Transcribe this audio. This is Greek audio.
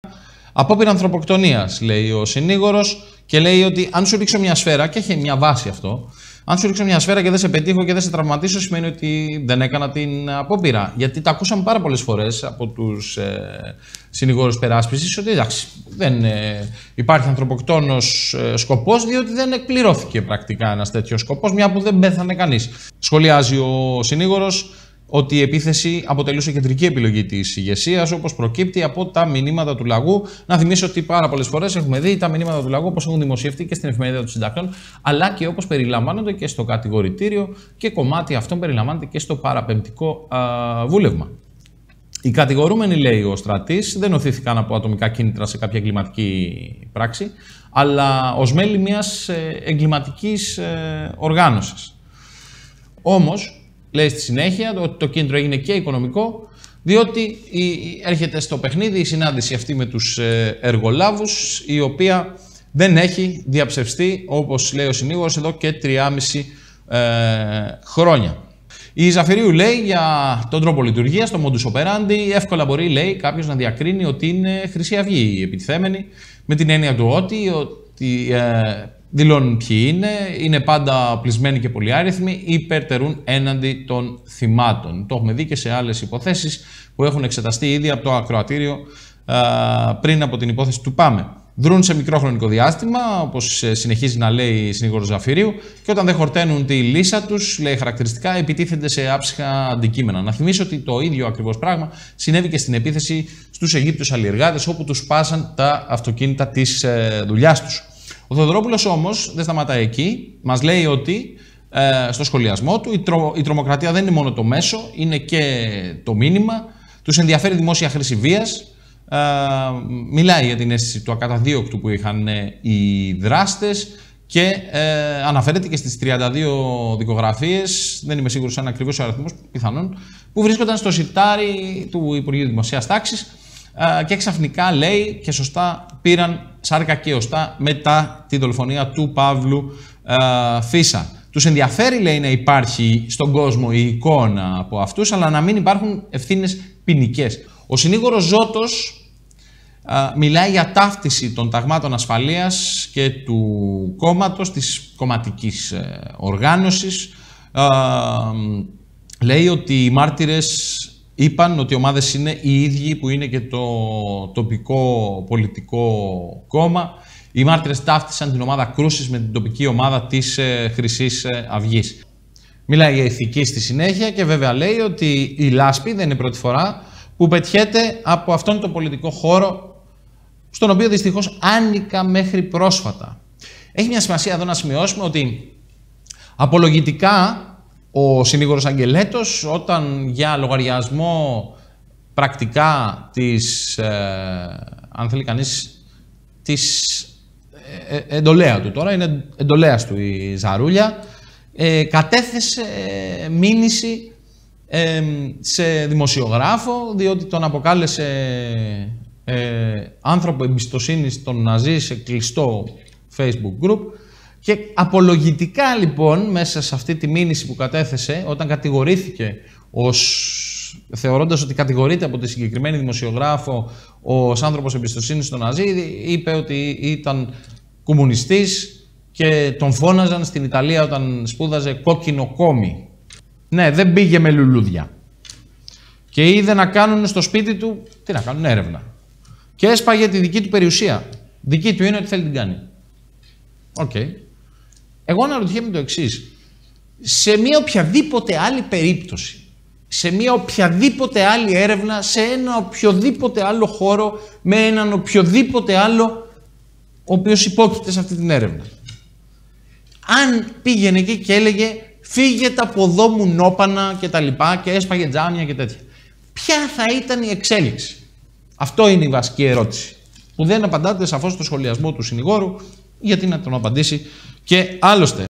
απόπειρα ανθρωποκτονίας, λέει ο συνήγορος, και λέει ότι αν σου ρίξω μια σφαίρα, και έχει μια βάση αυτό, αν σου ρίξω μια σφαίρα και δεν σε πετύχω και δεν σε τραυματίσω, σημαίνει ότι δεν έκανα την απόπειρα. Γιατί τα ακούσαμε πάρα πολλές φορές από τους συνηγόρους περάσπισης ότι εντάξει, δεν υπάρχει ανθρωποκτόνος σκοπός, διότι δεν εκπληρώθηκε πρακτικά ένας τέτοιος σκοπός, μια που δεν πέθανε κανείς. Σχολιάζει ο συνήγορος ότι η επίθεση αποτελούσε κεντρική επιλογή της ηγεσίας, όπως προκύπτει από τα μηνύματα του λαγού. Να θυμίσω ότι πάρα πολλές φορές έχουμε δει τα μηνύματα του λαγού όπως έχουν δημοσιευτεί και στην εφημερίδα των συντακτών, αλλά και όπως περιλαμβάνονται και στο κατηγορητήριο, και κομμάτι αυτών περιλαμβάνεται και στο παραπεμπτικό βούλευμα. Οι κατηγορούμενοι, λέει ο Στρατής, δεν οθήθηκαν από ατομικά κίνητρα σε κάποια εγκληματική πράξη, αλλά ως μέλη μιας εγκληματικής οργάνωσης. Όμως, λέει στη συνέχεια ότι το κίνητρο έγινε και οικονομικό, διότι έρχεται στο παιχνίδι η συνάντηση αυτή με τους εργολάβους, η οποία δεν έχει διαψευστεί, όπως λέει ο συνήγορος, εδώ και 3,5 χρόνια. Η Ζαφυρίου λέει για τον τρόπο λειτουργίας, το modus operandi, εύκολα μπορεί, λέει, κάποιος να διακρίνει ότι είναι Χρυσή Αυγή οι επιτιθέμενοι, με την έννοια του ότι δηλώνουν ποιοι είναι πάντα πλεισμένοι και πολυάριθμοι, υπερτερούν έναντι των θυμάτων. Το έχουμε δει και σε άλλες υποθέσεις που έχουν εξεταστεί ήδη από το ακροατήριο πριν από την υπόθεση του ΠΑΜΕ. Δρούν σε μικρό χρονικό διάστημα, όπως συνεχίζει να λέει η συνήγορος Ζαφυρίου, και όταν δεν χορταίνουν τη λύσα τους, λέει χαρακτηριστικά, επιτίθενται σε άψυχα αντικείμενα. Να θυμίσω ότι το ίδιο ακριβώς πράγμα συνέβη και στην επίθεση στους Αιγύπτιους αλλιεργάτες, όπου τους σπάσαν τα αυτοκίνητα της δουλειάς τους. Ο Θεοδωρόπουλος όμως δεν σταματάει εκεί. Μας λέει ότι στο σχολιασμό του η τρομοκρατία δεν είναι μόνο το μέσο, είναι και το μήνυμα. Τους ενδιαφέρει δημόσια χρήση βίας. Μιλάει για την αίσθηση του ακαταδίωκτου που είχαν οι δράστες και αναφέρεται και στις 32 δικογραφίες, δεν είμαι σίγουρος αν ακριβώς ο αριθμός, πιθανόν, που βρίσκονταν στο σιρτάρι του Υπουργείου Δημοσίας Τάξης, και ξαφνικά, λέει, και σωστά πήραν σάρκα και οστά μετά τη δολοφονία του Παύλου Φίσα. Τους ενδιαφέρει, λέει, να υπάρχει στον κόσμο η εικόνα από αυτούς, αλλά να μην υπάρχουν ευθύνες ποινικές. Ο συνήγορος Ζώτος μιλάει για ταύτιση των ταγμάτων ασφαλείας και του κόμματος, της κομματικής οργάνωσης. Λέει ότι οι μάρτυρες είπαν ότι οι ομάδες είναι οι ίδιοι που είναι και το τοπικό πολιτικό κόμμα. Οι μάρτυρες ταύτισαν την ομάδα Κρούσης με την τοπική ομάδα της Χρυσής Αυγής. Μιλάει για ηθική στη συνέχεια και βέβαια λέει ότι η λάσπη δεν είναι πρώτη φορά που πετιέται από αυτόν τον πολιτικό χώρο, στον οποίο δυστυχώς άνοικα μέχρι πρόσφατα. Έχει μια σημασία εδώ να σημειώσουμε ότι απολογητικά ο συνήγορος Αγγελέτος, όταν για λογαριασμό πρακτικά της, αν θέλει κανείς, της εντολέα του, τώρα είναι εντολέας του η Ζαρούλια, κατέθεσε μήνυση σε δημοσιογράφο, διότι τον αποκάλεσε άνθρωπο εμπιστοσύνης των Ναζί σε κλειστό Facebook group. Και απολογητικά, λοιπόν, μέσα σε αυτή τη μήνυση που κατέθεσε, όταν κατηγορήθηκε θεωρώντας ότι κατηγορείται από τη συγκεκριμένη δημοσιογράφο ως άνθρωπος εμπιστοσύνης στον Ναζί, είπε ότι ήταν κομμουνιστής και τον φώναζαν στην Ιταλία όταν σπούδαζε κόκκινο κόμι. Ναι, δεν πήγε με λουλούδια. Και είδε να κάνουν στο σπίτι του, τι να κάνουν, έρευνα. Και έσπαγε τη δική του περιουσία. Δική του είναι ότι θέλει την κάνει. Οκ. Εγώ αναρωτιέμαι το εξής. Σε μια οποιαδήποτε άλλη περίπτωση, σε μια οποιαδήποτε άλλη έρευνα, σε ένα οποιοδήποτε άλλο χώρο, με έναν οποιοδήποτε άλλο ο οποίος υπόκειται σε αυτή την έρευνα, αν πήγαινε εκεί και έλεγε φύγετε από εδώ μου νόπανα και τα λοιπά και έσπαγε τζάμια και τέτοια, ποια θα ήταν η εξέλιξη? Αυτό είναι η βασική ερώτηση που δεν απαντάται σαφώς στο σχολιασμό του συνηγόρου, γιατί να τον απαντήσει και άλλωστε.